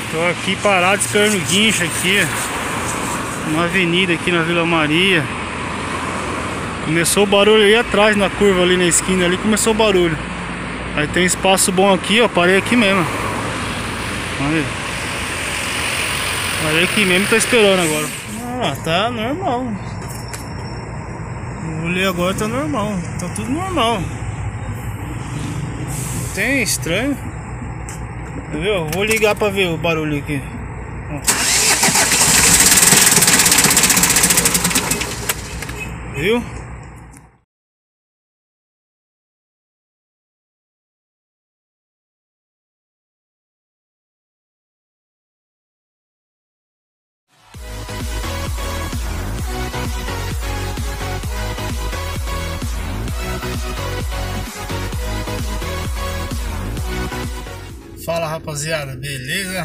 Tô aqui parado esperando o guincho aqui, uma avenida aqui na Vila Maria. Começou o barulho aí atrás, na curva ali na esquina ali, começou o barulho. Aí tem espaço bom aqui, ó, parei aqui mesmo. Aí. Parei aqui mesmo e tô esperando agora. Ah, tá normal. Eu olhei agora, tá normal. Tá tudo normal. Não tem estranho. Viu? Vou ligar pra ver o barulho aqui. Viu? Fala, rapaziada, beleza?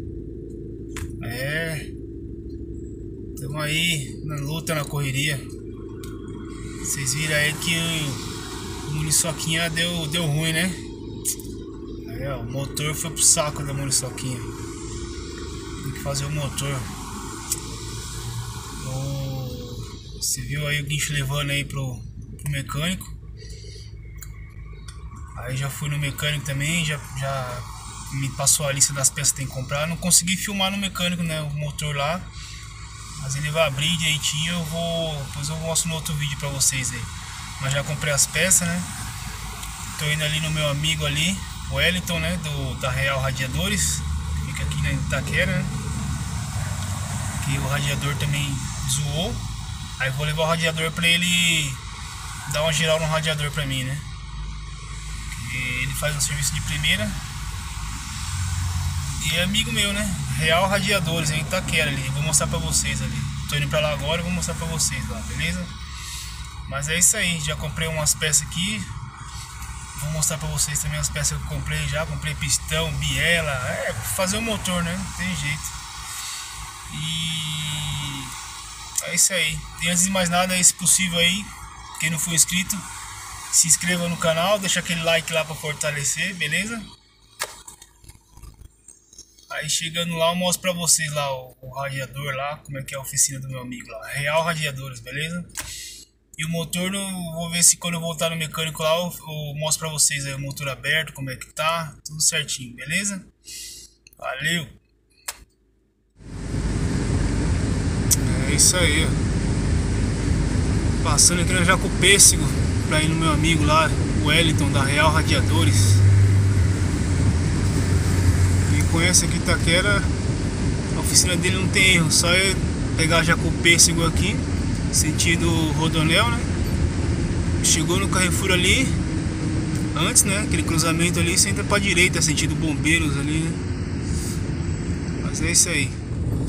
Estamos aí na luta, na correria. Vocês viram aí que o Muriçoquinha deu ruim, né? Aí, ó, o motor foi pro saco da Muriçoquinha. Tem que fazer o motor. Você viu aí o guincho levando aí pro mecânico. Aí já fui no mecânico também, já me passou a lista das peças que tem que comprar. Não consegui filmar no mecânico, né, o motor lá, mas ele vai abrir direitinho. Depois eu mostro no outro vídeo pra vocês aí. Mas já comprei as peças, né. Tô indo ali no meu amigo ali, o Wellington, né, da Real Radiadores, que fica aqui na Itaquera, né. Que o radiador também zoou. Aí vou levar o radiador pra ele dar uma geral no radiador pra mim, né. Ele faz um serviço de primeira. E é amigo meu, né? Real Radiadores em Itaquera ali. Vou mostrar pra vocês ali. Tô indo pra lá agora e vou mostrar pra vocês lá, beleza? Mas é isso aí. Já comprei umas peças aqui. Vou mostrar pra vocês também as peças que eu comprei já. Comprei pistão, biela. Fazer o motor, né? Não tem jeito. E é isso aí. E antes de mais nada, se possível aí, quem não for inscrito, se inscreva no canal, deixa aquele like lá pra fortalecer, beleza? Aí chegando lá eu mostro pra vocês lá o radiador lá, como é que é a oficina do meu amigo lá, Real Radiadores, beleza? E o motor, vou ver se quando eu voltar no mecânico lá eu mostro pra vocês aí o motor aberto, como é que tá, tudo certinho, beleza? Valeu! É isso aí, ó. Passando aqui na Jacopêssego pra ir no meu amigo lá, o Wellington da Real Radiadores. Quem conhece aqui Itaquera, a oficina dele não tem erro, só eu pegar Jacopêssego aqui, sentido Rodonel, né? Chegou no Carrefour ali, antes, né? Aquele cruzamento ali, você entra pra direita, sentido Bombeiros ali, né? Mas é isso aí.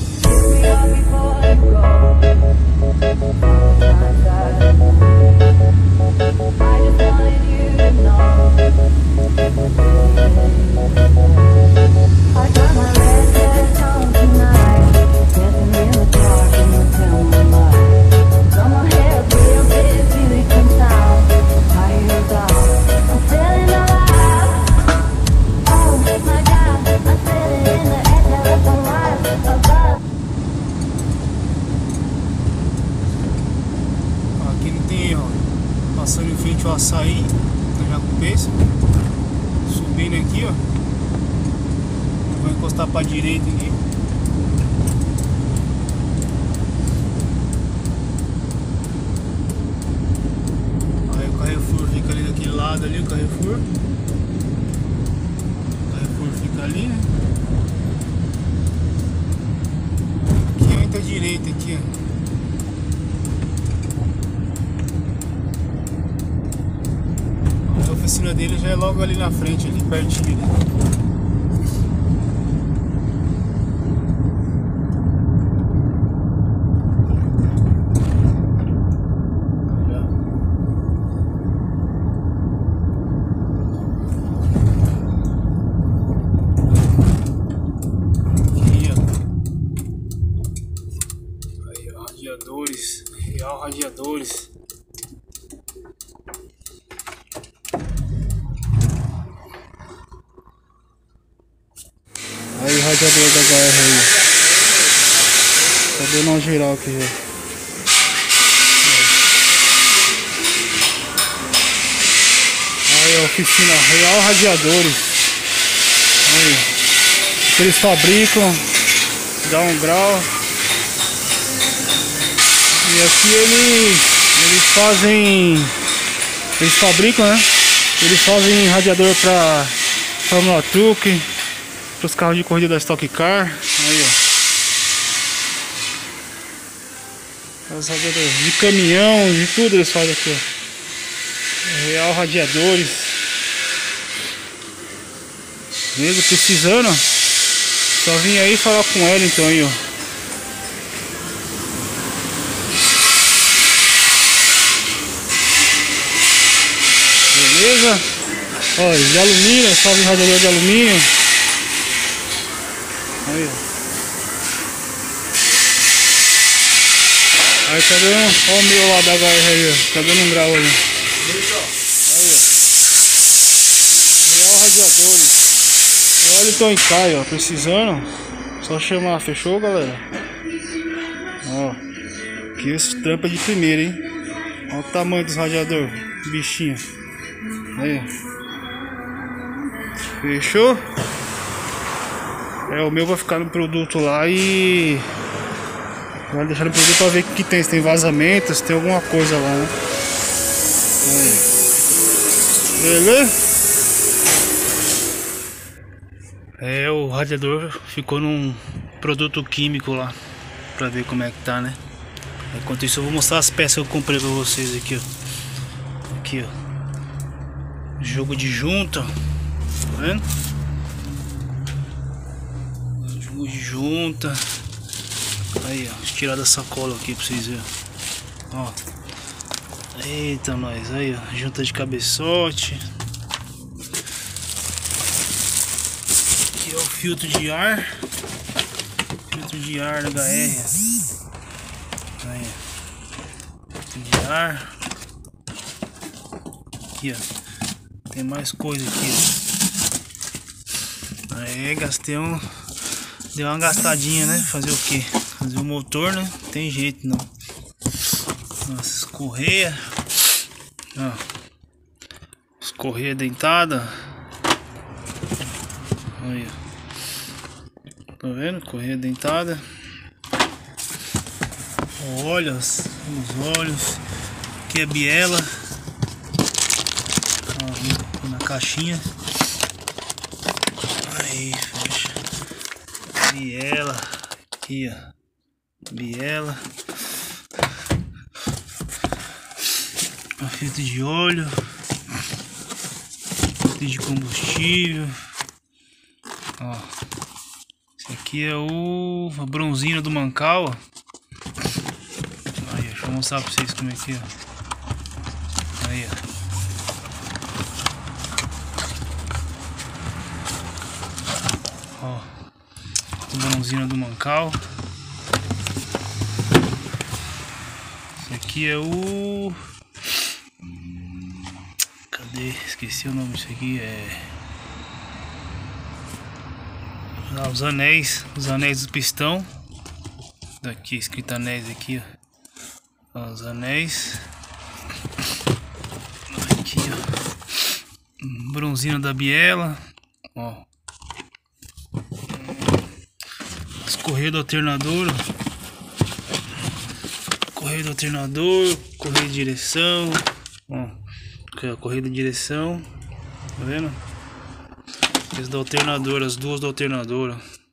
Passando em frente ao Açaí, na Jacopêssego, subindo aqui, ó. Vou encostar para a direita aqui. Aí o Carrefour fica ali daquele lado ali, o Carrefour. O Carrefour fica ali, né? Aqui entra à direita aqui, ó. A oficina dele já é logo ali na frente, ali pertinho. Aqui, ó. Aí, ó, radiadores, Real Radiadores. radiador da HR aí. Tá dando uma geral aqui já. Aí a oficina Real Radiadores. Aí. Eles fabricam, dá um grau. E aqui eles fabricam, né? Eles fazem radiador para Fórmula Truck, para os carros de corrida da Stock Car. Aí, ó. Os radiadores de caminhão, de tudo eles fazem aqui, ó. Real Radiadores. Beleza? Precisando, só vim aí falar com ela então aí, ó. Beleza? Ó, de alumínio, só vim radiador de alumínio. Aí, ó. Aí tá dando, ó o meu lá da HR aí, ó. Tá dando um grau ali. Aí, ó. Real Radiadores. Olha o Tom Caio, ó. Precisando, só chamar, fechou, galera? Ó. Aqui esse tampa de primeira, hein? Olha o tamanho dos radiadores, bichinho. Aí. Fechou? O meu vai ficar no produto lá e vai deixar no produto pra ver o que tem, se tem vazamento, se tem alguma coisa lá, né? Aí. Beleza? O radiador ficou num produto químico lá, pra ver como é que tá, né? Enquanto isso eu vou mostrar as peças que eu comprei pra vocês aqui, ó. Aqui, ó. Jogo de junta, tá vendo? Jogo de junta. Aí, ó, tirar da sacola aqui pra vocês verem. Ó. Eita, nós, aí, ó, junta de cabeçote. Aqui é o filtro de ar. Filtro de ar da HR. Aí, filtro de ar. Aqui, ó. Tem mais coisa aqui, ó. Aí gastei deu uma gastadinha, né? Fazer o que? Fazer o motor, né? Não tem jeito não. Nossa, correia. Ó. As correias dentadas. Aí, ó. Tá vendo? Correia dentada. Olhos. Os olhos. Aqui é biela. Na caixinha. Aí, fecha. Biela. Aqui, ó. Biela. Filtro de óleo. Filtro de combustível. Ó. Esse aqui é a bronzina do Mancal, ó. Aí, deixa eu mostrar pra vocês como é que é. Aí, ó. Ó, bronzina do Mancal. Esse aqui é o... Cadê? Esqueci o nome disso aqui. Os anéis do pistão. Daqui, escrito anéis aqui, ó. Os anéis. Aqui, ó. Bronzina da biela. Ó. Correia do alternador, correia do alternador, correia de direção, ó, correia de direção, tá vendo? Esse do alternador, as duas do alternador.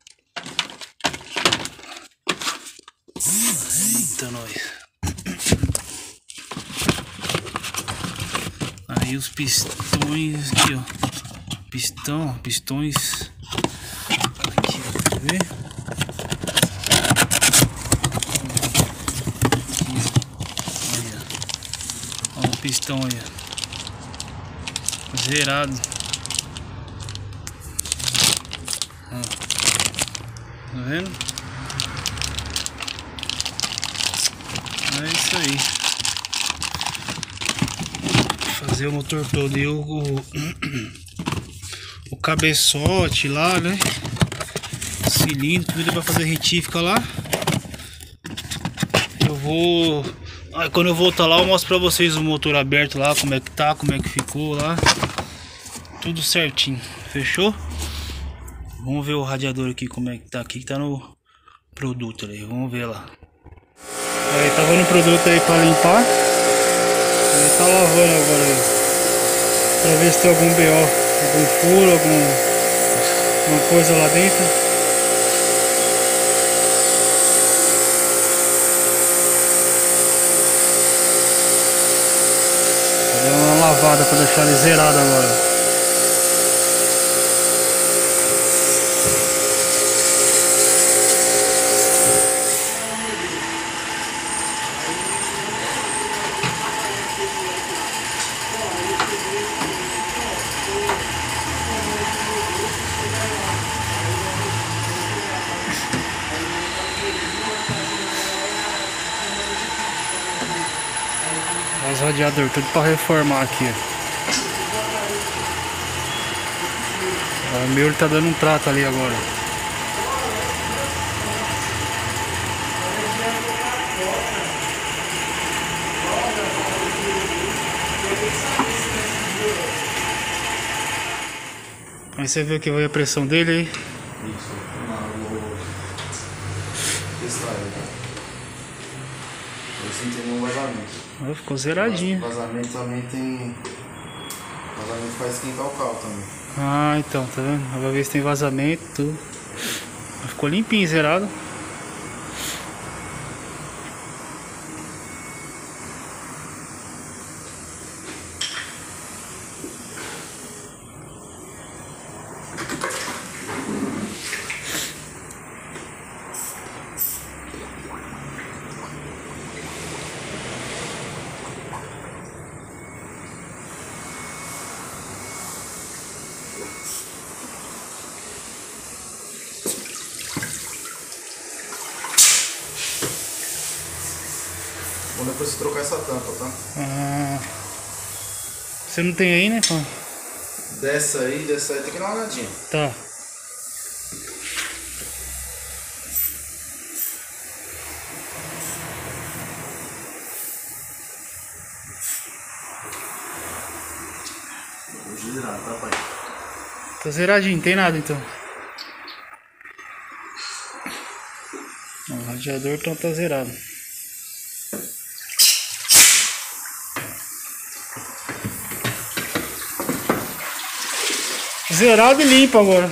Eita, nós. Aí os pistões aqui, ó, pistões aqui, ó, quer ver? Pistão aí, zerado. Ó. Tá vendo? É isso aí. Fazer o motor todo e o cabeçote lá, né? cilindro, tudo pra fazer retífica lá. Eu vou... Aí quando eu voltar lá eu mostro pra vocês o motor aberto lá, como é que tá, como é que ficou lá. Tudo certinho, fechou? Vamos ver o radiador aqui, como é que tá aqui, que tá no produto ali, vamos ver lá. Aí tava no produto aí pra limpar. Ele tá lavando agora aí, pra ver se tem algum BO, algum furo, alguma coisa lá dentro. Vou dar uma lavada pra deixar ele zerado agora. Os radiadores, tudo para reformar aqui. O meu tá dando um trato ali agora. Aí você viu que vai a pressão dele aí? Isso, vou testar ele. Eu senti nenhum vazamento. Ficou zeradinho. Vazamento também tem. Vazamento faz esquentar o carro também. Ah, então, tá vendo? Vai ver se tem vazamento, tudo. Ficou limpinho, zerado. Vou depois trocar essa tampa, tá? Ah, você não tem aí, né? Dessa aí tem que dar uma olhadinha. Tá. Vou girar, tá, pai? Tá zeradinho, não tem nada então. O radiador então tá zerado. Zerado e limpo agora.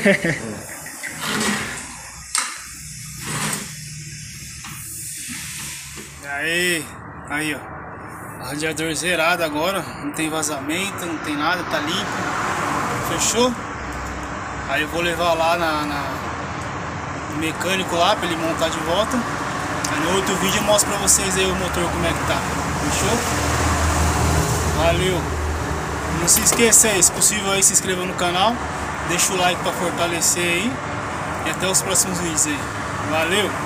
Aí ó, o radiador zerado agora, não tem vazamento, não tem nada, tá limpo, fechou? Aí eu vou levar lá no mecânico lá pra ele montar de volta. Aí no outro vídeo eu mostro pra vocês aí o motor como é que tá, fechou? Valeu! Não se esqueça aí, se possível aí se inscreva no canal, deixa o like pra fortalecer aí e até os próximos vídeos aí. Valeu!